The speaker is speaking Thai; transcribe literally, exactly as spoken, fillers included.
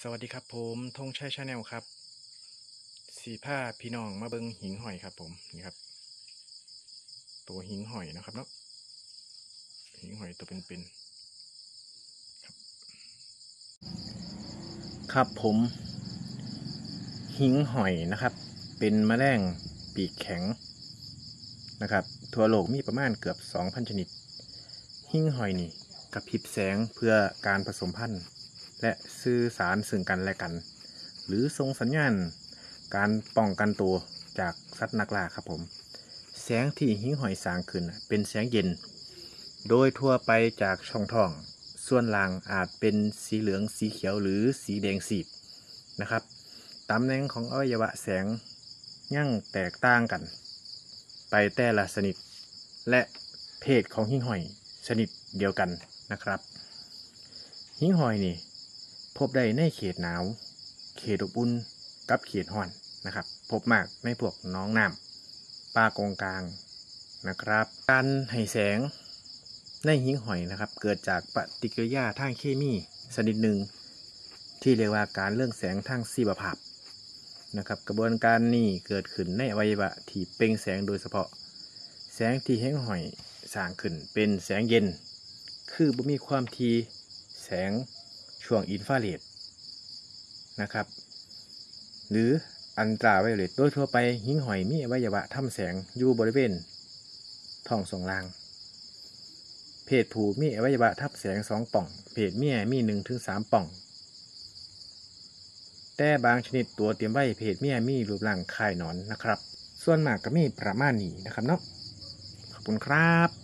สวัสดีครับผมธงชัยชาแนลครับสีผ้าพี่น้องมาเบิงหิงหอยครับผมนี่ครับตัวหิงหอยนะครับเนาะหิงหอยตัวเป็นๆครับครับผมหิงหอยนะครับเป็นแมลงปีกแข็งนะครับทั่วโลกมีประมาณเกือบ สองพัน ชนิดหิงหอยนี่กระพริบแสงเพื่อการผสมพันธุ์และสื่อสารซึ่งกันและกันหรือส่งสัญญาณการป้องกันตัวจากสัตว์นักล่าครับผมแสงที่หิ่งห้อยสร้างขึ้นเป็นแสงเย็นโดยทั่วไปจากช่องท้องส่วนล่างอาจเป็นสีเหลืองสีเขียวหรือสีแดงสีดนะครับตำแหน่งของอวัยวะแสงยังแตกต่างกันไปแต่ละชนิดและเพศของหิ่งห้อยชนิดเดียวกันนะครับหิ่งห้อยนี่พบได้ในเขตหนาวเขตอบอุ่นกับเขตร้อนนะครับพบมากในพวกหนองน้ำป่ากงกลางนะครับการให้แสงในหิ่งห้อยนะครับเกิดจากปฏิกิริยาทางเคมีชนิดหนึ่งที่เรียกว่าการเรื่องแสงทางชีวภาพนะครับกระบวนการนี้เกิดขึ้นในอวัยวะที่เปล่งแสงโดยเฉพาะแสงที่หิ่งห้อยสร้างขึ้นเป็นแสงเย็นคือบ่มีความถี่แสงช่วงอินฟราเรดนะครับหรืออันตราไวโอเลตโดยทั่วไปหิ่งห้อยมีอวัยวะทำแสงอยู่บริเวณท้องทรงล่างเพศผู้มีอวัยวะทำแสงสองป่องเพศเมียมีหนึ่งถึงสามป่องแต่บางชนิดตัวเตรียมไว้เพศเมียมีรูปร่างคล้ายหนอนนะครับส่วนมากก็มีประมาณนี้นะครับเนาะขอบคุณครับ